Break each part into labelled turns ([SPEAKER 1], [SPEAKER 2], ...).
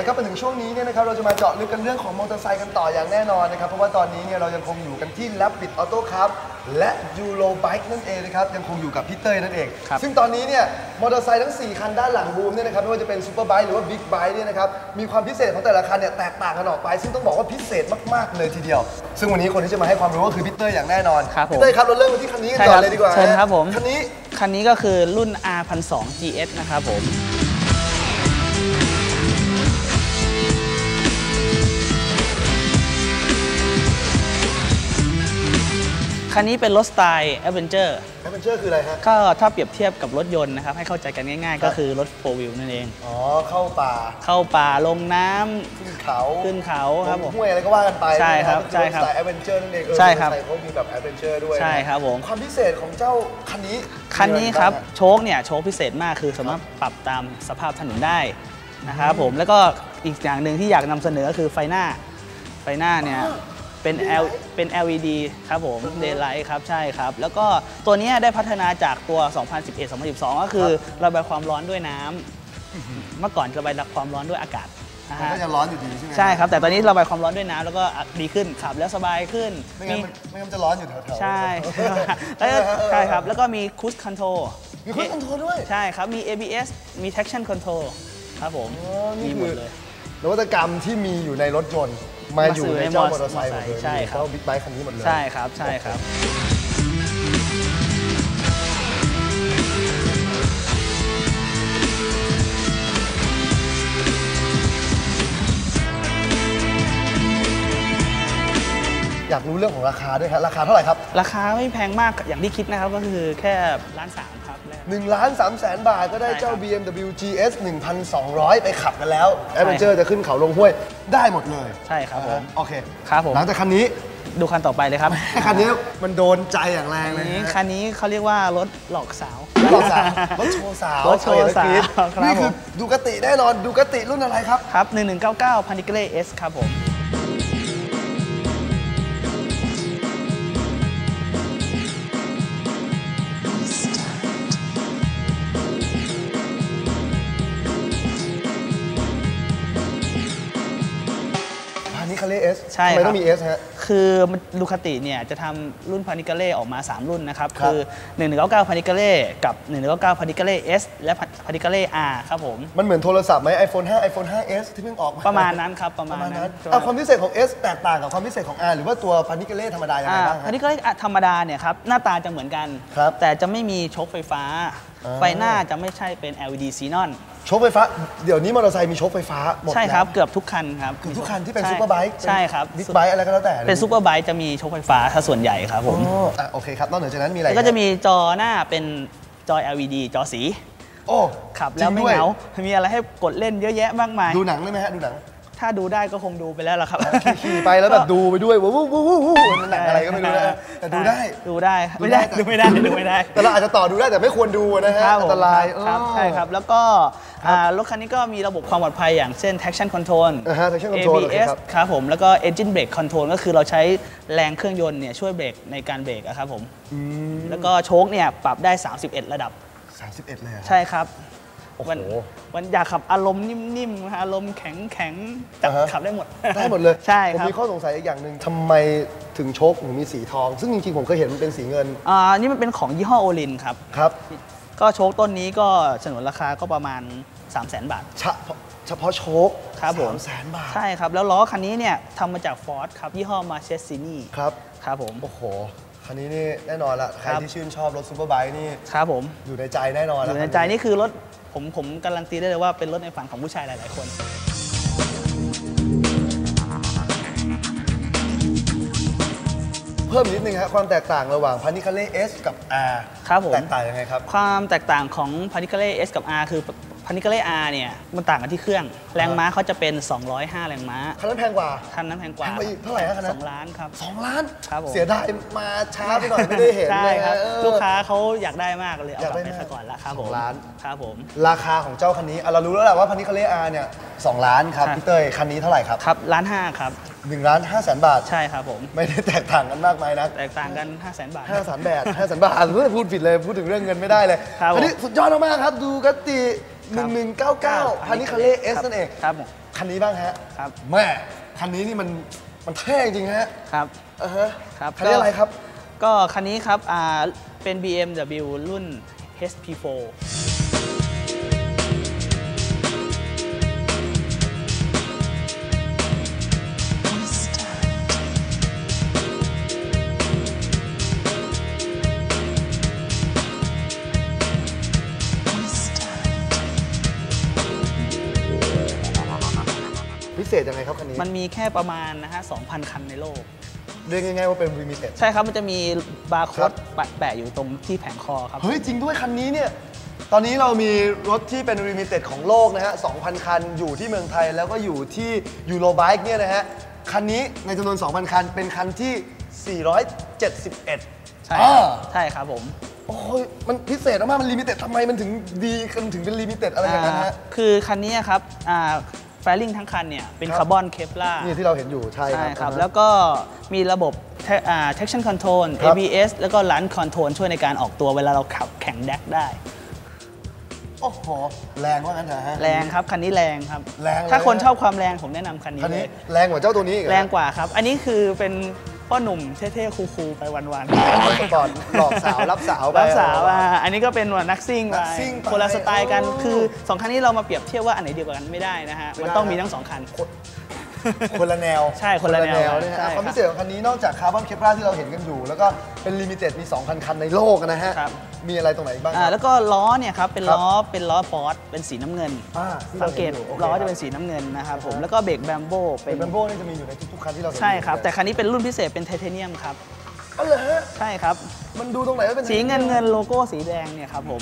[SPEAKER 1] ครับมาถึงช่วงนี้เนี่ยนะครับเราจะมาเจาะลึกกันเรื่องของมอเตอร์ไซค์กันต่ออย่างแน่นอนนะครับเพราะว่าตอนนี้เนี่ยเรายังคงอยู่กันที่ Rapid Auto Club และ Euro Bike นั่นเองนะครับยังคงอยู่กับพี่เต้ยนั่นเองซึ่งตอนนี้เนี่ยมอเตอร์ไซค์ทั้ง4คันด้านหลังบูมเนี่ยนะครับไม่ว่าจะเป็นซูเปอร์ไบค์หรือว่าบิ๊กไบค์เนี่ยนะครับมีความพิเศษของแต่ละคันเนี่ยแตกต่างกันออกไปซึ่งต้องบอกว่าพิเศษมากๆเลยทีเดียวซึ่งวันนี้คนที่จะมาให้ความรู้ก็คือพี่เต้ยอย่างแน่นอนพี่เต้ยครับเราเริ่มกันที่คันนี้กันก่อนเลยดีกว่า
[SPEAKER 2] เชิญครับผม
[SPEAKER 1] คัน
[SPEAKER 2] นี้ก็คือรุ่น R1002 GS นะครับผมคันนี้เป็นรถสไตล์ Adventure
[SPEAKER 1] คืออะไรครับ
[SPEAKER 2] ก็ถ้าเปรียบเทียบกับรถยนต์นะครับให้เข้าใจกันง่ายๆก็คือรถ4 wheel นั่นเอง
[SPEAKER 1] อ๋อเข้าป่า
[SPEAKER 2] ลงน้ำขึ้นเขาครับผม
[SPEAKER 1] ห้วยอะไรก็ว่ากันไป
[SPEAKER 2] ใช่ครับ
[SPEAKER 1] ใช่ครับสไตล์ Adventure นั่นเอง
[SPEAKER 2] ใช่ครับ
[SPEAKER 1] เขามีแบบ Adventure ด้วย
[SPEAKER 2] ใช่ครับผม
[SPEAKER 1] ความพิเศษของเจ้าคันนี้
[SPEAKER 2] ครับโชคพิเศษมากคือสามารถปรับตามสภาพถนนได้นะครับผมแล้วก็อีกอย่างหนึ่งที่อยากนำเสนอคือไฟหน้าเนี่ยเป็น LED ครับผม Daylight ครับใช่ครับแล้วก็ตัวนี้ได้พัฒนาจากตัว 2011-2012 ก็คือระบายความร้อนด้วยน้ำเมื่อก่อนระบายความร้อนด้วยอากาศ
[SPEAKER 1] มันก็จะร้อนอยู่ดีใช่ไหม
[SPEAKER 2] ใช่ครับแต่ตอนนี้ระบายความร้อนด้วยน้ำแล้วก็ดีขึ้นขับแล้วสบายขึ้น
[SPEAKER 1] ไม่งั้นจะร้อนอยู่แถวๆ
[SPEAKER 2] ใช่ใช่ครับแล้วก็มี Cruise Control
[SPEAKER 1] ด้วย
[SPEAKER 2] ใช่ครับมี ABS มี Traction Control ครับผม
[SPEAKER 1] มีหมดเลยนวัตกรรมที่มีอยู่ในรถยนต์มาอยู่ในเจ้ามอเตอร์ไซค์หมดเลย
[SPEAKER 2] ใช่ครับ
[SPEAKER 1] เจ้าบิ๊กไบค์คันนี้หมดเลย
[SPEAKER 2] ใช่ครับ
[SPEAKER 1] อยากรู้เรื่องของราคาด้วยครับราคาเท่าไหร่ครับ
[SPEAKER 2] ราคาไม่แพงมากอย่างที่คิดนะครับก็คือแค่1,300,000ครับ
[SPEAKER 1] 1,300,000 บาทก็ได้เจ้า BMW GS 1,200 ไปขับกันแล้ว Adventure จะขึ้นเขาลงห้วยได้หมดเลย
[SPEAKER 2] ใช่ครับผม
[SPEAKER 1] โอเค
[SPEAKER 2] ครับผม
[SPEAKER 1] หลังจากคันนี้
[SPEAKER 2] ดูคันต่อไปเลยครับ
[SPEAKER 1] คันนี้มันโดนใจอย่างแรงเลย
[SPEAKER 2] คันนี้เขาเรียกว่ารถหลอกสาว
[SPEAKER 1] รถโชว์สาวนี่คือดูกติแน่นอนดูกติรุ่นอะไรครับ
[SPEAKER 2] ครับ1199 Panigale S ครับผม
[SPEAKER 1] ใช่ทำไมต้องมี S ฮะ
[SPEAKER 2] คือดูคติเนี่ยจะทำรุ่น Panigale ออกมา3รุ่นนะครับคือ1199 Panigale กับ1199 Panigale S และ Panigale R ครับผม
[SPEAKER 1] มันเหมือนโทรศัพท์ไหม iPhone 5 iPhone 5S ที่เพิ่งออกมา
[SPEAKER 2] ประมาณนั้นครับประมาณนั้น
[SPEAKER 1] ความพิเศษของ S แตกต่างกับความพิเศษของ R หรือว่าตัว Panigale ธรรมดาอย่างไรบ้าง
[SPEAKER 2] Panigale ธรรมดาเนี่ยครับหน้าตาจะเหมือนกันแต่จะไม่มีโชคไฟฟ้าไฟหน้าจะไม่ใช่เป็น LED Xenon
[SPEAKER 1] โชคไฟฟ้าเดี๋ยวนี้มอเตอร์ไซค์มีโชคไฟฟ้าหมด
[SPEAKER 2] ใช่ครับเกือบทุกคันครับ
[SPEAKER 1] เกือบทุกคันที่เป็นซูเปอร์ไบค์
[SPEAKER 2] ใช่ครับ
[SPEAKER 1] บิ๊กไบค์อะไรก็แล้วแต่
[SPEAKER 2] เป็นซูเปอร์ไบค์จะมีโชคไฟฟ้าถ้าส่วนใหญ่ครับผม
[SPEAKER 1] โอเคครับนอกจากนั้นมีอะไร
[SPEAKER 2] ก็จะมีจอหน้าเป็นจอ LED จอสี
[SPEAKER 1] โอ้
[SPEAKER 2] ขับแล้วไม่เหงามีอะไรให้กดเล่นเยอะแยะมากมาย
[SPEAKER 1] ดูหนังได้ไหมฮะดูหนัง
[SPEAKER 2] ถ้าดูได้ก็คงดูไปแล้วล่ะครับ
[SPEAKER 1] ขี่ไปแล้วแบบดูไปด้วยวู้หนังอะไรก็ไม่รู้นะแต่ดูได้
[SPEAKER 2] ไม่ได้
[SPEAKER 1] แต่เราอาจจะต่อดูได้แต่ไม่ควรดูนะฮะอันตราย
[SPEAKER 2] ใช่ครับแล้วก็รถคันนี้ก็มีระบบความปลอดภัยอย่างเช่น traction control ABS ครับผมแล้วก็ engine brake control ก็คือเราใช้แรงเครื่องยนต์เนี่ยช่วยเบรกในการเบรกครับผมแล้วก็โชคเนี่ยปรับได้31ระดับ
[SPEAKER 1] 31เลย
[SPEAKER 2] ใช่ครับวันอยากขับอารมณ์นิ่มๆอารมณ์แข็งขับได้หมด
[SPEAKER 1] เลย
[SPEAKER 2] ใช่ครับ
[SPEAKER 1] ผมมีข้อสงสัยอีกอย่างหนึ่งทำไมถึงโชคถึงมีสีทองซึ่งจริงๆผมเคยเห็นมันเป็นสีเงิน
[SPEAKER 2] นี่มันเป็นของยี่ห้อโอลินครับก็โชคต้นนี้ก็ฉนวนราคาก็ประมาณ300,000 บาท
[SPEAKER 1] เฉพาะโชค
[SPEAKER 2] ครับผม
[SPEAKER 1] 300,000 บาท
[SPEAKER 2] ใช่ครับแล้วล้อคันนี้เนี่ยทำมาจากฟอร์ดครับยี่ห้อมาเชสซินีครับผม
[SPEAKER 1] โอ้โหคันนี้นี่แน่นอนละใครที่ชื่นชอบรถซูเปอร์ไบค์นี่
[SPEAKER 2] ครับผม
[SPEAKER 1] อยู่ในใจแน่นอน
[SPEAKER 2] อยู่ในใจนี่คือรถผมการันตีได้เลยว่าเป็นรถในฝันของผู้ชายหลายๆคน
[SPEAKER 1] เพิ่มนิดนึงครับความแตกต่างระหว่าง Panigale S กับ R
[SPEAKER 2] ครับผม
[SPEAKER 1] แตกต่างยังไงครับ
[SPEAKER 2] ความแตกต่างของ Panigale S กับ R คือ Panigale R เนี่ยมันต่างกันที่เครื่องแรงม้าเขาจะเป็น205แรงม้า
[SPEAKER 1] คันนั้นแพงกว่า
[SPEAKER 2] เท่าไหร่ครับคันนั้น
[SPEAKER 1] 2 ล้านครับ
[SPEAKER 2] 2 ล้าน
[SPEAKER 1] ครับเสียดายมาช้าไปหน่อยไม่ได้เห็น
[SPEAKER 2] ใช่ครับลูกค้าเขาอยากได้มากเลยเอาไปซะก่อนละครับผม
[SPEAKER 1] 2 ล้าน
[SPEAKER 2] ครับผม
[SPEAKER 1] ราคาของเจ้าคันนี้เรารู้แล้วแหละว่า Panigale R เนี่ย2 ล้านครับพี่เต้ยคันนี้เท่าไหร่ครับ
[SPEAKER 2] ครับ1,500,000ครับ
[SPEAKER 1] 1,500,000 บาท
[SPEAKER 2] ใช่ครับผม
[SPEAKER 1] ไม่ได้แตกต่างกันมากมายนะ
[SPEAKER 2] แตกต่างกัน500,000 บาท
[SPEAKER 1] 500,000 บาทพูดผิดเลยพูดถึงเรื่องเงินไม่ได้เลยอันนี้สุดยอดมากครับดูกติ1199 Panigale S นั่นเองคันนี้บ้างฮะ
[SPEAKER 2] ครับ
[SPEAKER 1] แม่คันนี้นี่มันเท่จริงฮะ
[SPEAKER 2] ครับ
[SPEAKER 1] ฮะ
[SPEAKER 2] ครับ
[SPEAKER 1] คันนี้อะไรครับ
[SPEAKER 2] ก็คันนี้ครับเป็น BMW รุ่น HP4
[SPEAKER 1] พิเศษยังไงครับคันนี้
[SPEAKER 2] มันมีแค่ประมาณนะฮะ 2,000 คันในโลก
[SPEAKER 1] เรียกง่ายๆว่าเป็น limited
[SPEAKER 2] ใช่ครับ มันจะมีบาร์โค้
[SPEAKER 1] ครั
[SPEAKER 2] ด
[SPEAKER 1] บ
[SPEAKER 2] แปะอยู่ตรงที่แผงคอครับ
[SPEAKER 1] เฮ้ย จริงด้วยคันนี้เนี่ย ตอนนี้เรามีรถที่เป็น limited ของโลกนะฮะ 2,000 คันอยู่ที่เมืองไทยแล้วก็อยู่ที่ Eurobike เนี่ยนะฮะ คันนี้ในจำนวน 2,000 คันเป็นคันที่ 471
[SPEAKER 2] ใช่ครับใช่ครับผม
[SPEAKER 1] โอ้ยมันพิเศษมากๆมันลิมิเต็ดทำไมมันถึงดีถึงเป็นลิมิเต็ดอะไรอย่างนั้นฮะ
[SPEAKER 2] คือคันนี้ครับแฟลิ่งทั้งคันเนี่ยเป็น
[SPEAKER 1] ครับ
[SPEAKER 2] คาร์บอนเคปลาร์
[SPEAKER 1] นี่ที่เราเห็นอยู่ใช่
[SPEAKER 2] ใช่
[SPEAKER 1] ค
[SPEAKER 2] ค
[SPEAKER 1] รั
[SPEAKER 2] รับ บ แล้วก็มีระบบ traction control
[SPEAKER 1] ครับ
[SPEAKER 2] ABS แล้วก็ launch control ช่วยในการออกตัวเวลาเราขับแข่งแดกได้
[SPEAKER 1] โอ้โห แรงว่างั้นเถอะฮะ
[SPEAKER 2] แรงครับ คันนี้แรงครับ
[SPEAKER 1] แรงเลย
[SPEAKER 2] ถ้าคนชอบความแรงผมแนะนำคันนี้
[SPEAKER 1] คัน
[SPEAKER 2] เล
[SPEAKER 1] นี้
[SPEAKER 2] ย
[SPEAKER 1] แรงกว่าเจ้าตัวนี้อีกเหอ
[SPEAKER 2] แรงกว่าครับ อันนี้คือเป็นพ่อหนุ่มเท่ๆ คูลๆ ไปวัน
[SPEAKER 1] สปอร์ตหลอกสาวรับสาว
[SPEAKER 2] ๆ
[SPEAKER 1] ไป
[SPEAKER 2] รับสาวอันนี้ก็เป็นว่านักซิ่ง
[SPEAKER 1] นั
[SPEAKER 2] ไป
[SPEAKER 1] กซิ่งไป
[SPEAKER 2] คนละสไตล์กัน
[SPEAKER 1] โอ้
[SPEAKER 2] คือสองคันนี้เรามาเปรียบเทียบว่าอันไหนดีกว่ากันไม่ได้นะฮะ มันต้องมีทั้งสองคัน
[SPEAKER 1] คนละแนว
[SPEAKER 2] ใช่คนละแนว
[SPEAKER 1] เนี่ยฮะ
[SPEAKER 2] ใช่
[SPEAKER 1] ความพิเศษของคันนี้นอกจากคาร์บอนเคปลาที่เราเห็นกันอยู่ แล้วก็เป็นลิมิเต็ดมี 2,000 คันในโลกนะฮะ
[SPEAKER 2] ครับ
[SPEAKER 1] มีอะไรตรงไหนอีกบ้างครับ
[SPEAKER 2] แล้วก็ล้อเนี่ยครับเป็น
[SPEAKER 1] ครับ
[SPEAKER 2] ล้อฟอร์ดเป็นสีน้ำเงิน
[SPEAKER 1] ที่
[SPEAKER 2] สั
[SPEAKER 1] ร
[SPEAKER 2] งเกต
[SPEAKER 1] ห็นยู่โค
[SPEAKER 2] ล้อจะ
[SPEAKER 1] ค
[SPEAKER 2] เป็
[SPEAKER 1] รับ
[SPEAKER 2] นสีน้ำเงินนะครับผมแล้วก็เบรกแบมโบ
[SPEAKER 1] เป็นแบมโบ้นี่จะมีอยู่ในทุกๆคันที่เราเห็น
[SPEAKER 2] ใช่ครับ
[SPEAKER 1] อยู่
[SPEAKER 2] แต่คันนี้เป็นรุ่นพิเศษเป็นไทเทเนียมครับ
[SPEAKER 1] อ๋อเหรอฮะ
[SPEAKER 2] ใช่ครับ
[SPEAKER 1] มันดูตรงไหนว่าเป็น
[SPEAKER 2] สีเงินโลโก้สีแดงเนี่ยครับผม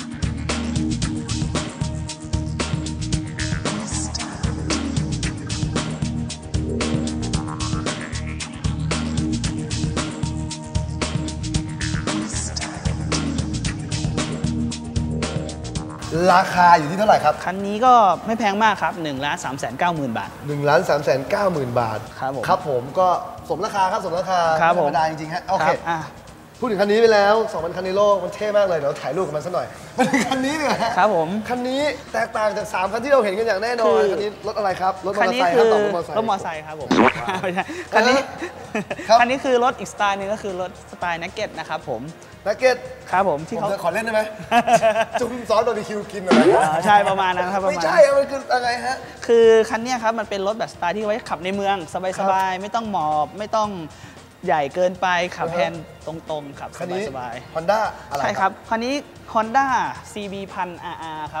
[SPEAKER 1] ราคาอยู่ที่เท่าไหร่ครับ
[SPEAKER 2] คันนี้ก็ไม่แพงมากครับ1,390,000 บาท
[SPEAKER 1] 1,390,000 บาท
[SPEAKER 2] ครับผม
[SPEAKER 1] ครับผมก็สมราคาครับสมราคา
[SPEAKER 2] ครับ
[SPEAKER 1] ธร
[SPEAKER 2] ผม
[SPEAKER 1] รมดาจริงๆฮะโอเค
[SPEAKER 2] ครับ
[SPEAKER 1] พูดถึงคันนี้ไปแล้ว 2,000 คันในโลกมันเท่มากเลยเดี๋ยวถ่ายรูปกับมันสักหน่อยมาถึงคันนี้เนี่ยฮะ
[SPEAKER 2] ครับผม
[SPEAKER 1] คันนี้แตกต่างจาก 3 คันที่เราเห็นกันอย่างแน่นอน
[SPEAKER 2] คือ
[SPEAKER 1] คันนี้รถอะไรครับรถมอ
[SPEAKER 2] คัน
[SPEAKER 1] เตอร์
[SPEAKER 2] นี้
[SPEAKER 1] ไซค์ค
[SPEAKER 2] คื
[SPEAKER 1] รับ
[SPEAKER 2] อ
[SPEAKER 1] ต่อรถมอเตอร์ไซค์
[SPEAKER 2] รถมอไซค์ครับผมไม่ใช่คันนี้
[SPEAKER 1] ครับ
[SPEAKER 2] คันนี้คือรถอีกสไตล์หนึงก็คือรถสไตล์นักเก็ตนะครับผม
[SPEAKER 1] นักเก็ต
[SPEAKER 2] ครับผม
[SPEAKER 1] ผ
[SPEAKER 2] ที่
[SPEAKER 1] ม
[SPEAKER 2] เขา
[SPEAKER 1] จะขอเล่นได้ไหม จุ่มซอสบาร์บีคิวกินหน่อย
[SPEAKER 2] ใช่ประมาณนั้นครับประ
[SPEAKER 1] ไม่
[SPEAKER 2] มาณ
[SPEAKER 1] ใช่
[SPEAKER 2] นั้น
[SPEAKER 1] อะมันคืออะไรฮะ
[SPEAKER 2] คือคันเนี้ยครับมันเป็นรถแบบสไตล์ที่ไว้ขับในเมืองสบายๆไม่ต้องหมอบไม่ต้องใหญ่เกินไปขับ
[SPEAKER 1] อือฮะ
[SPEAKER 2] แฮนด์ตรงๆขับ
[SPEAKER 1] คันนี้
[SPEAKER 2] สบาย
[SPEAKER 1] Honda อะไร
[SPEAKER 2] ๆใช่ครับคันนี้ Honda CB 1000 RR ครับ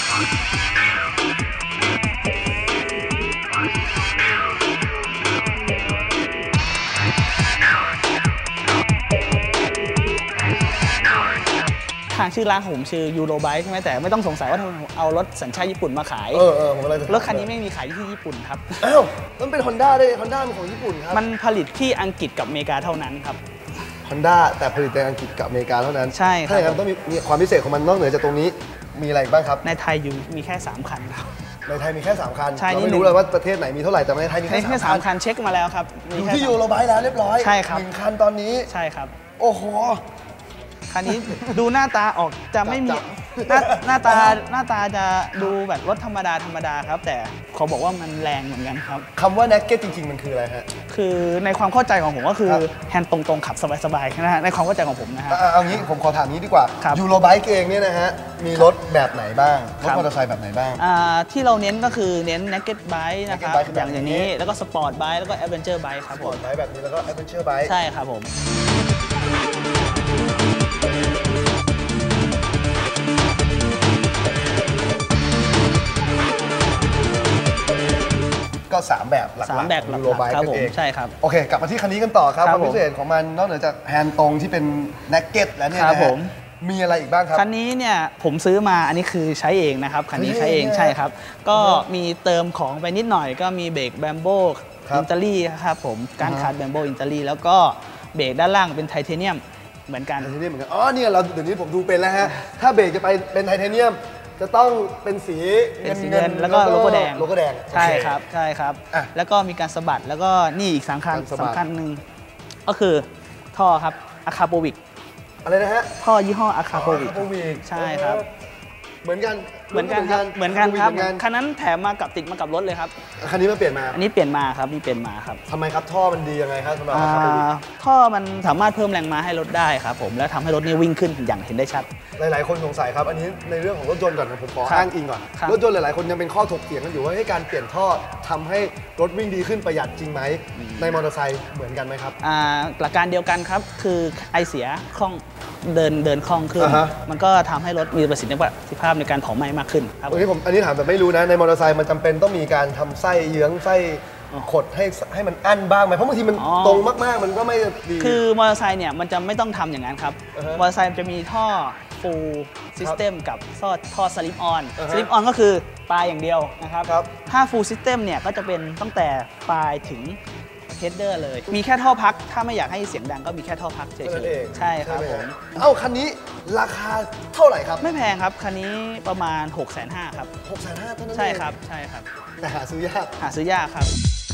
[SPEAKER 2] ทางชื่อร้านของผมชื่อ Eurobike ใช่ไหมแต่ไม่ต้องสงสัยว่าทำไมผมเอารถสัญชาติญี่ปุ่นมาขาย
[SPEAKER 1] ผมอะไรจะ
[SPEAKER 2] รถคันนี้ไม่มีขายที่ญี่ปุ่นครับ
[SPEAKER 1] อ้าวมันเป็น Honda ได้ Honda เป็นของญี่ปุ่นครับ
[SPEAKER 2] มันผลิตที่อังกฤษกับอเมริกาเท่านั้นครับ
[SPEAKER 1] Honda แต่ผลิตในอังกฤษกับอเมริกาเท่านั้น
[SPEAKER 2] ใช่ครับ
[SPEAKER 1] ถ้าอย่างนั้นต้องมีความพิเศษของมันนอกเหนือจากตรงนี้มีอะไรอีกบ้างครับ
[SPEAKER 2] ในไทยอยู่มีแค่ 3 คันครับ
[SPEAKER 1] ในไทยมีแค่ 3 คัน
[SPEAKER 2] ใช่
[SPEAKER 1] เรา
[SPEAKER 2] นี่
[SPEAKER 1] ไม่
[SPEAKER 2] หนึ่
[SPEAKER 1] รู้
[SPEAKER 2] ง
[SPEAKER 1] เลยว่าประเทศไหนมีเท่าไหร่แต่ในไทยมี
[SPEAKER 2] ใน
[SPEAKER 1] แค่
[SPEAKER 2] แค่
[SPEAKER 1] 3 คัน
[SPEAKER 2] 3 คันเช็คมาแล้วครับมี
[SPEAKER 1] อยู่
[SPEAKER 2] แค่
[SPEAKER 1] ที่
[SPEAKER 2] 3
[SPEAKER 1] ยูโรไบค์แล้วเรียบร้อย
[SPEAKER 2] ใช่ครับ
[SPEAKER 1] 1 คันตอนนี้
[SPEAKER 2] ใช่ครับ
[SPEAKER 1] โอ้โห
[SPEAKER 2] คันนี้ดูหน้าตาออกจะไม่มี
[SPEAKER 1] จับ
[SPEAKER 2] หน้าตาจะดูแบบรถธรรมดาครับ แต่เขาบอกว่ามันแรงเหมือนกันครับ
[SPEAKER 1] คำว่า naked จริง ๆ มันคืออะไรฮะ
[SPEAKER 2] คือในความเข้าใจของผมก็คือ
[SPEAKER 1] ครับ
[SPEAKER 2] แฮนด์ตรงๆขับสบายๆนะฮะในความเข้าใจของผมนะฮะ
[SPEAKER 1] เอางี้ผมขอถามนี้ดีกว่า
[SPEAKER 2] ครับ
[SPEAKER 1] ยูโรไบค์เองเนี่ยนะฮะมีรถแบบไหนบ้างรถ
[SPEAKER 2] ครับ
[SPEAKER 1] มอเตอร์ไซค์แบบไหนบ้าง
[SPEAKER 2] ที่เราเน้นก็คือเน้น naked bike นะครับ
[SPEAKER 1] naked bike คือ
[SPEAKER 2] อ
[SPEAKER 1] แบบ
[SPEAKER 2] ย่างนี้
[SPEAKER 1] นี้
[SPEAKER 2] แล้วก็ sport bike แล้วก็ adventure bike ครับ
[SPEAKER 1] ส
[SPEAKER 2] ผ
[SPEAKER 1] ปอร์
[SPEAKER 2] ม
[SPEAKER 1] ตไบค์แบบนี้แล้วก็ adventure bike
[SPEAKER 2] ใช่ครับผม
[SPEAKER 1] ก็ 3 แบบหลักๆ
[SPEAKER 2] สามแบบหลักๆ
[SPEAKER 1] ยูโรไบค์
[SPEAKER 2] ครับ
[SPEAKER 1] นั่
[SPEAKER 2] ผม
[SPEAKER 1] นเอง
[SPEAKER 2] ใช่ครับ
[SPEAKER 1] โอเค กลับมาที่คันนี้กันต่อครับ
[SPEAKER 2] ค
[SPEAKER 1] ค
[SPEAKER 2] รั
[SPEAKER 1] วา
[SPEAKER 2] บ
[SPEAKER 1] มพิเศษของมันนอกเหนือจากแฮนด์ตรงที่เป็นแน็กเก็ตแล้วเนี่ย
[SPEAKER 2] ครับ
[SPEAKER 1] นะ
[SPEAKER 2] ผ
[SPEAKER 1] ฮะ
[SPEAKER 2] ม
[SPEAKER 1] มีอะไรอีกบ้างครับ
[SPEAKER 2] คันนี้เนี่ยผมซื้อมาอันนี้คือใช้เองนะครับคันนี้
[SPEAKER 1] ใช้
[SPEAKER 2] ใช้
[SPEAKER 1] เอ
[SPEAKER 2] เอง ง
[SPEAKER 1] เนี่ย
[SPEAKER 2] ใช่ครับ ก็มีเติมของไปนิดหน่อยก็มีเบรกแบมโบ
[SPEAKER 1] ครับ
[SPEAKER 2] อินเตอรี่ครับผมการ
[SPEAKER 1] อ่าฮะ
[SPEAKER 2] คาร์ดแบมโบอินเตอรี่แล้วก็เบรกด้านล่างเป็นไทเทเนียมเหมือนกัน
[SPEAKER 1] ไทเทเนียมเหมือนกัน อ๋อเนี่ยเราเดี๋ยวนี้ผมดูเป็นแล้วฮะ ถ้าเบรกจะไปเป็นไทเทเนียม จะต้องเป็นสี
[SPEAKER 2] เป็นสีเงินแล้วก็โลโก้แดง
[SPEAKER 1] โลโก้แดง
[SPEAKER 2] ใช่
[SPEAKER 1] โอเ
[SPEAKER 2] ครับใช่ครับ
[SPEAKER 1] อ่ะ
[SPEAKER 2] แล้วก็มีการสะบัดแล้วก็นี่อีกสำคัญ
[SPEAKER 1] การสะบัด
[SPEAKER 2] สำคัญหนึ่งก็คือท่อครับอะคาโปวิก
[SPEAKER 1] อะไรนะฮะ
[SPEAKER 2] ท่อยี่ห้ออะคาโปวิก
[SPEAKER 1] Acapovic
[SPEAKER 2] ใช่ครับ
[SPEAKER 1] เหมือนกัน
[SPEAKER 2] เหมือนกันครับเหมือนกันครับ
[SPEAKER 1] เหมือนกัน
[SPEAKER 2] คันนั้นแถมมากับติดมากับรถเลยครับ
[SPEAKER 1] คันนี้มาเปลี่ยนมา
[SPEAKER 2] อันนี้เปลี่ยนมาครับนี่เปลี่ยนมาครับ
[SPEAKER 1] ทำไมครับท่อมันดียังไงครับสำหรับราคาไป
[SPEAKER 2] ท่อมันสามารถเพิ่มแรงม้าให้รถได้ครับผมแล้วทำให้รถนี่วิ่งขึ้นอย่างเห็นได้ชัด
[SPEAKER 1] หลายๆคนสงสัยครับอันนี้ในเรื่องของรถยนต์ก่อนนะผมขอ
[SPEAKER 2] ครับ
[SPEAKER 1] อ้างอิงก่อน
[SPEAKER 2] ครับ
[SPEAKER 1] รถยนต์หลายๆคนยังเป็นข้อถกเถียงกันอยู่ว่าให้การเปลี่ยนท่อทำให้รถวิ่งดีขึ้นประหยัดจริงไหมในมอเตอร์ไซค์เหมือนกันไหมครับ
[SPEAKER 2] หลักการเดียวกันครับคือไอเสียคล่องเดินคล่องขึ้น
[SPEAKER 1] อ่าฮะ
[SPEAKER 2] มันก็ทำให้รถมีประสิทธิภาพในการเผาไหม้มากขึ้นครับ
[SPEAKER 1] อันนี้ถามแต่ไม่รู้นะในมอเตอร์ไซค์มันจำเป็นต้องมีการทำไส้เยื้องไส้ขดให้มันอั้นบ้างไหมเพราะบางทีมันตรงมากๆมันก็ไม่ดี
[SPEAKER 2] คือมอเตอร์ไซค์เนี่ยมันจะไม่ต้องทำอย่างนั้นครับ
[SPEAKER 1] อ่าฮะ
[SPEAKER 2] มอเตอร์ไซค์มันจะมีท่อ full system กับท่อ slip on
[SPEAKER 1] อ่าฮะ
[SPEAKER 2] slip on ก็คือปลายอย่างเดียวนะครับ
[SPEAKER 1] ครับ
[SPEAKER 2] ถ้า full system เนี่ยก็จะเป็นตั้งแต่ปลายถึง header เลย มีแค่ท่อพักถ้าไม่อยากให้เสียงดังก็มีแค่ท่อพักเฉ
[SPEAKER 1] เท่านั้นเอย ง
[SPEAKER 2] ๆใช่ครับ
[SPEAKER 1] ไห
[SPEAKER 2] ผม
[SPEAKER 1] เอ้าคันนี้ราคาเท่าไหร่ครับ
[SPEAKER 2] ไม่แพงครับ คันนี้ประมาณ 650,000ครับ
[SPEAKER 1] 650,000เท่านั้นเอง
[SPEAKER 2] ใช่ครับใช่ครับ
[SPEAKER 1] แต่หาซื้อยาก
[SPEAKER 2] หาซื้อยากครับ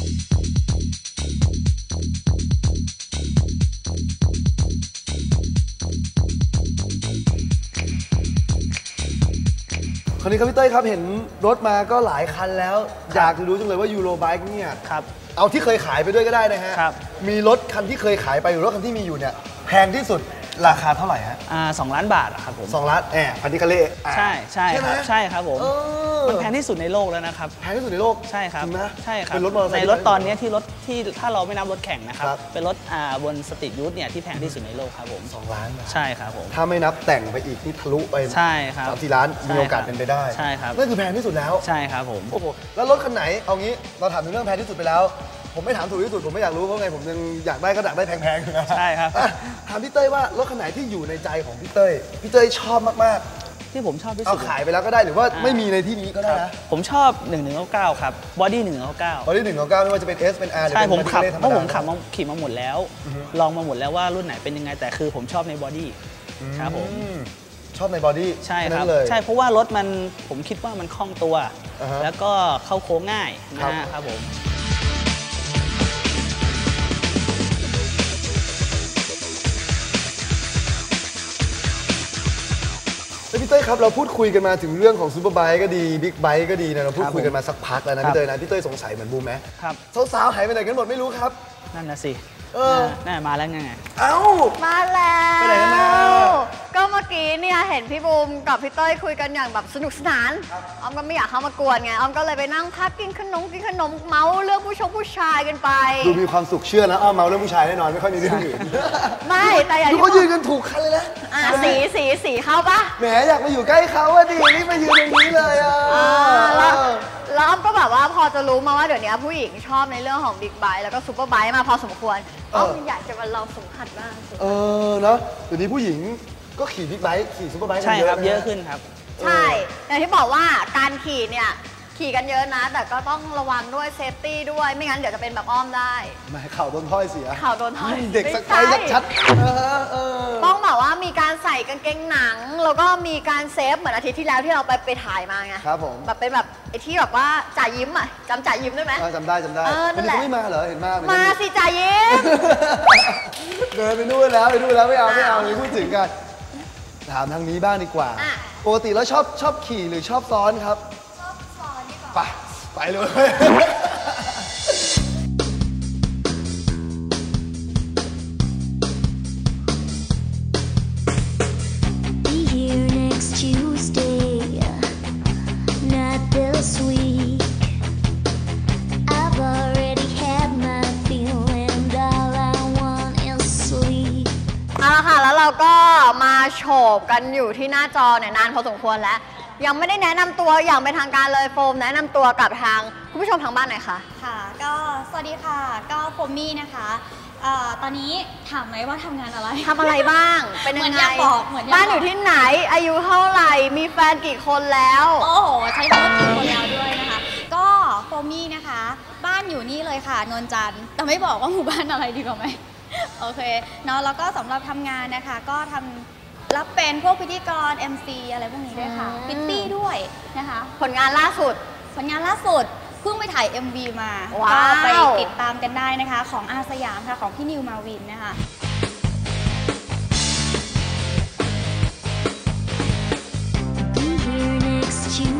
[SPEAKER 1] คราวนี้ครับพี่เต้ยครับเห็นรถมาก็หลายคันแล้ว อยากจะรู้จังเลยว่ายูโรไบค์เนี่ย
[SPEAKER 2] ครับ
[SPEAKER 1] เอาที่เคยขายไปด้วยก็ได้นะฮะ
[SPEAKER 2] ครับ
[SPEAKER 1] มีรถคันที่เคยขายไปหรือรถคันที่มีอยู่เนี่ยแพงที่สุดราคาเท่าไหร่ฮะ
[SPEAKER 2] 2 ล้านบาทอะครับผม
[SPEAKER 1] 2 ล้านพันธิคาเล่
[SPEAKER 2] ใช่ใช่
[SPEAKER 1] ไห
[SPEAKER 2] ค
[SPEAKER 1] ม
[SPEAKER 2] รับใช่ครับผม
[SPEAKER 1] เออ
[SPEAKER 2] มันแพงที่สุดในโลกแล้วนะครับ
[SPEAKER 1] แพงที่สุดในโลก
[SPEAKER 2] ใช่ครับ
[SPEAKER 1] จริงไหม
[SPEAKER 2] ใช่ครับ
[SPEAKER 1] เป็นรถมอเตอร์ไซค์
[SPEAKER 2] ในรถตอนนี้ที่ถ้าเราไม่นับรถแข่งนะครับ
[SPEAKER 1] ครับ
[SPEAKER 2] เป็นรถบนสตรีทยูทเนี่ยที่แพงที่สุดในโลกครับผม
[SPEAKER 1] 2 ล้านบาท
[SPEAKER 2] ใช่ครับผม
[SPEAKER 1] ถ้าไม่นับแต่งไปอีกนี่ทะลุไป
[SPEAKER 2] ใช่ครับ
[SPEAKER 1] 3-4 ล้าน
[SPEAKER 2] ใช่
[SPEAKER 1] มีโอกาส
[SPEAKER 2] ครับ
[SPEAKER 1] เป็นไปได้
[SPEAKER 2] ใช่ครับ
[SPEAKER 1] นั่นคือแพงที่สุดแล้ว
[SPEAKER 2] ใช่ครับผม
[SPEAKER 1] โอ้โหแล้วรถคันไหนเอางี้เราถามถึงเรื่องแพงที่สุดไปแล้ว ผมไม่ถามถูกที่สุดผมไม่อยากรู้เพราะไงผมยังอยากได้ก็อยากได้แพงๆนะ
[SPEAKER 2] ใช่ครับ
[SPEAKER 1] อ่ะถามพี่เต้ยว่ารถคันไหนที่อยู่ในใจของพี่เต้ยชอบมาก
[SPEAKER 2] ที่ผมชอบที่
[SPEAKER 1] ๆเอา
[SPEAKER 2] สุด
[SPEAKER 1] ขายไปแล้วก็ได้หรือว่าไม่มีในที่นี้ก็ได้
[SPEAKER 2] ครับ
[SPEAKER 1] นะ
[SPEAKER 2] ผมชอบ 1199 ครับบอดี้1199
[SPEAKER 1] ตอนที่1ของ9ไม่ว่าจะเป็น S เป็น R หรือ
[SPEAKER 2] ใช่
[SPEAKER 1] เป็น
[SPEAKER 2] ผมขับ
[SPEAKER 1] Mercedes ธรร
[SPEAKER 2] เพราะผม
[SPEAKER 1] ด
[SPEAKER 2] ขับมาขี่มาหมดแล้ว ลองมาหมดแล้วว่ารุ่นไหนเป็นยังไงแต่คือผมชอบในบอดี้ครับผม
[SPEAKER 1] อืมชอบในบอดี้
[SPEAKER 2] ใช่
[SPEAKER 1] แค่
[SPEAKER 2] ค
[SPEAKER 1] นั้
[SPEAKER 2] รับ
[SPEAKER 1] นเลย
[SPEAKER 2] ใช่เพราะว่ารถมันผมคิดว่ามันคล่องตัว
[SPEAKER 1] อ่าฮะ
[SPEAKER 2] แล้วก็เข้าโค้งง่าย
[SPEAKER 1] ครั
[SPEAKER 2] นะ
[SPEAKER 1] บ
[SPEAKER 2] ครับผม
[SPEAKER 1] แล้วพี่เต้ยครับเราพูดคุยกันมาถึงเรื่องของซูเปอร์ไบค์ก็ดีบิ๊กไบค์ก็ดีนะเราพูด
[SPEAKER 2] ครับ
[SPEAKER 1] คุยกันมาสักพักแล้วนะ
[SPEAKER 2] ครับ
[SPEAKER 1] พี่เต้ยนะพี่เต้ยสงสัยเหมือนบูมไหม
[SPEAKER 2] ครับ
[SPEAKER 1] สาวๆหายไปไหนกันหมดไม่รู้ครับ
[SPEAKER 2] นั่นนะสิ
[SPEAKER 1] เออ
[SPEAKER 2] น่ามาแล้วไง
[SPEAKER 1] เอ้า
[SPEAKER 3] มาแล้ว
[SPEAKER 1] ไปไหนกันมา
[SPEAKER 3] ก็เมื่อกี้เนี่ยเห็นพี่บูมกับพี่เต้ยคุยกันอย่างแบบสนุกสนานออมก็ไม่อยากเข้ามากวนไงออมก็เลยไปนั่งพักกินขนมเมาส์เรื่องผู้ชายกันไป
[SPEAKER 1] ดูมีความสุขเชื่อนะอ้าวเมาเรื่องผู้ชายแน่นอนไม่ค่อยมีเรื่องอื่น
[SPEAKER 3] ไม่แต่อย่าง
[SPEAKER 1] ดู
[SPEAKER 3] ที่
[SPEAKER 1] เขายืนกันถูกคันเลยนะ
[SPEAKER 3] สีเข้าปะ
[SPEAKER 1] แหมอยากมาอยู่ใกล้เขาอะดินี่มายืนตรงนี้เลยอะ
[SPEAKER 3] แล้วออมก็แบบว่าพอจะรู้มาว่าเดี๋ยวนี้ผู้หญิงชอบในเรื่องของบิ๊กไบค์แล้วก็ซูเปอร์ไบค์มาพอสมควรออมอยากจะมาลองสัมผัสบ้าง
[SPEAKER 1] เออเนาะเดี๋ยวนี้ผู้หญิงก็ขี่บิ๊กไบค์ขี่ซูเปอร์ไบค์กัน
[SPEAKER 2] ใช่
[SPEAKER 1] เยอะ
[SPEAKER 2] ครับ
[SPEAKER 1] นะ
[SPEAKER 2] เยอะขึ้นครับ
[SPEAKER 3] ใช่ อย่างที่บอกว่าการขี่เนี่ยขี่กันเยอะนะ แต่ก็ต้องระวังด้วยเซฟตี้ด้วย ไม่งั้นเดี๋ยวจะเป็นแบบอ้อมได้
[SPEAKER 1] ไม่เข่าโดนถ้อยเสีย
[SPEAKER 3] เข่าโดนท้อย
[SPEAKER 1] เด็กสักไก
[SPEAKER 3] ไม่
[SPEAKER 1] ชัด
[SPEAKER 3] ใช่
[SPEAKER 1] ๆเออ
[SPEAKER 3] ต้องแบบว่ามีการใส่กางเกงหนัง แล้วก็มีการเซฟเหมือนอาทิตย์ที่แล้วที่เราไปถ่ายมาไง
[SPEAKER 1] ครับผม
[SPEAKER 3] แบบเป็นแบบไอ้ที่แบบว่าจ่ายิ้มอ่ะจำจ่ายิ้มได้ไหม
[SPEAKER 1] จำได้
[SPEAKER 3] นั่
[SPEAKER 1] วัน
[SPEAKER 3] น
[SPEAKER 1] นี้
[SPEAKER 3] แหละ
[SPEAKER 1] เขาไม่มาเหรอเห็นมา
[SPEAKER 3] มาสิจ่ายิ้ม
[SPEAKER 1] เดินไปนู่นแล้วไม่เอาเลยพูดถึงกัน ถามทางนี้บ้างดีกว่า
[SPEAKER 3] อ่ะ
[SPEAKER 1] ปกติแล้วชอบขี่หรือชอบซ้อนครับ
[SPEAKER 3] ชอบสอนดีกว่า
[SPEAKER 1] ไปเลย
[SPEAKER 4] Be here next Tuesday, not this week. I've already had my fill and all I want is sleep.
[SPEAKER 3] เอาละค่ะแล้วเราก็มาโฉบกันอยู่ที่หน้าจอเนี่ยนานพอสมควรแล้ว ยังไม่ได้แนะนำตัวอย่างเป็นทางการเลยโฟมแนะนำตัวกับทางคุณผู้ชมทางบ้านหน่อยค่ะ
[SPEAKER 5] ค่ะก็สวัสดีค่ะก็โฟมมี่นะคะตอนนี้ถามไหมว่าทำงานอะไร
[SPEAKER 3] ทำอะไรบ้าง เป็นยัง
[SPEAKER 5] เหมือน
[SPEAKER 3] ไง
[SPEAKER 5] อยากบอกเหมือนอยากบอก
[SPEAKER 3] บ้านอยู่ที่ไหน อายุเท่าไหร่ มีแฟนกี่คนแล้ว
[SPEAKER 5] โอ้โหใช้คำว่ากี่คนแล้วด้วยนะคะ ก็โฟมมี่นะคะ บ้านอยู่นี่เลยค่ะนนจันทร์แต่ไม่บอกว่าหมู่บ้านอะไรดีกว่าไหม โอเคเนาะแล้วก็สำหรับทำงานนะคะ ก็รับเป็นพวกพิธีกร MC อะไรพวกนี้ด้วยค่ะ
[SPEAKER 3] อืม
[SPEAKER 5] พิตตี้ด้วยนะคะ
[SPEAKER 3] ผลงานล่าสุด
[SPEAKER 5] ผลงานล่าสุดเพิ่งไปถ่าย MV มา
[SPEAKER 3] ว้าว
[SPEAKER 5] ก็ไปติดตามกันได้นะคะ ของอาสยามค่ะ ของพี่นิวมาวินนะคะ
[SPEAKER 4] Be here next Tuesday.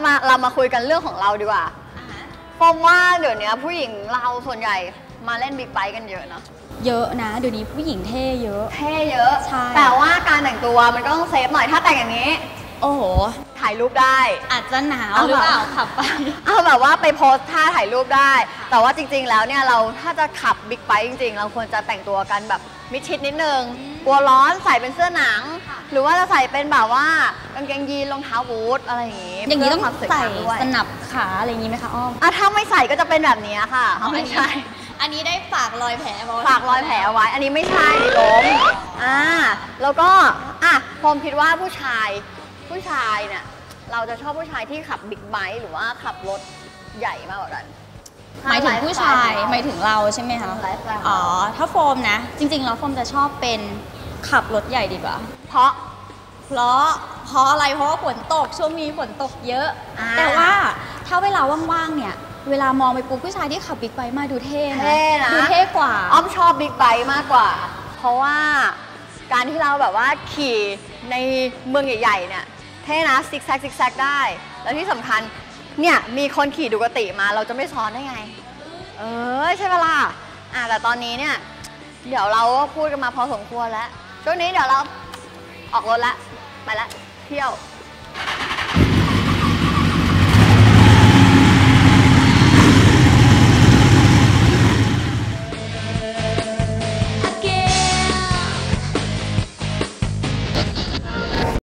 [SPEAKER 3] เรามาคุยกันเรื่องของเราดีกว่าผมว่าเดี๋ยวนี้ผู้หญิงเราส่วนใหญ่มาเล่นบิ๊กไบค์กันเยอะเนาะ
[SPEAKER 5] เยอะนะเดี๋ยวนี้ผู้หญิงเท่เยอะ
[SPEAKER 3] เท่เยอะ
[SPEAKER 5] ใช่
[SPEAKER 3] แต่ว่าการแต่งตัวมันก็ต้องเซฟหน่อยถ้าแต่งอย่างนี้
[SPEAKER 5] โอ้โห
[SPEAKER 3] ถ่ายรูปได้
[SPEAKER 5] อาจจะหนาว
[SPEAKER 3] เอา
[SPEAKER 5] หรือเปล่า
[SPEAKER 3] แบบ
[SPEAKER 5] ขับไป
[SPEAKER 3] เอาแบบว่าไปโพสท่าถ่ายรูปได้ แต่ว่าจริงๆแล้วเนี่ยเราถ้าจะขับบิ๊กไบค์จริงๆ เราควรจะแต่งตัวกันแบบมิดชิดนิดนึงกลัวร้อนใส่เป็นเสื้อหนัง หรือว่าจะใส่เป็นแบบว่ากางเกงยีนรองเท้าบูทอะไรอย่างงี้
[SPEAKER 5] อย่างนี้ต้อง
[SPEAKER 3] เพื่ความสวย
[SPEAKER 5] ใส่
[SPEAKER 3] งามด้วย
[SPEAKER 5] สนับขาอะไรอย่างนี้ไหมคะอ้อม
[SPEAKER 3] อ่ะถ้าไม่ใส่ก็จะเป็นแบบนี้ค่ะไม่ใช่
[SPEAKER 5] อันนี้ได้ฝากรอยแผลมาไว้
[SPEAKER 3] ฝากรอยแผลเอาไว้ อันนี้ไม่ใช่ล้มแล้วก็ผมคิดว่าผู้ชายเนี่ยเราจะชอบผู้ชายที่ขับบิ๊กไบค์หรือว่าขับรถใหญ่มากกว่ากัน
[SPEAKER 5] หมายถึงผู้ชายหมายถึงเราใช่ไหมคะ
[SPEAKER 3] ไลฟ์สไตล์
[SPEAKER 5] อ๋อถ้าโฟมนะ จริงๆแล้วโฟมจะชอบเป็นขับรถใหญ่ดีกว่า
[SPEAKER 3] เพราะ
[SPEAKER 5] เพราะอะไรเพราะว่าฝนตกช่วงนี้ฝนตกเยอะ
[SPEAKER 3] แต่
[SPEAKER 5] แต่ว่าถ้าเวลาว่างๆเนี่ยเวลามองไปปุ๊บผู้ชายที่ขับบิ๊กไบค์มาดูเท่นะ
[SPEAKER 3] เท่นะ
[SPEAKER 5] ดูเท่กว่า
[SPEAKER 3] อ้อมชอบบิ๊กไบค์มากกว่า เพราะว่าการที่เราแบบว่าขี่ในเมืองใหญ่ๆเนี่ยเท่นะซิกแซกได้ แล้วที่สำคัญเนี่ยมีคนขี่ดูกติมาเราจะไม่ซ้อนได้ไงใช่ปะล่ะแต่ตอนนี้เนี่ยเดี๋ยวเราก็พูดกันมาพอสมควรแล้วช่วงนี้เดี๋ยวเราออกรถละไปละเที่ยว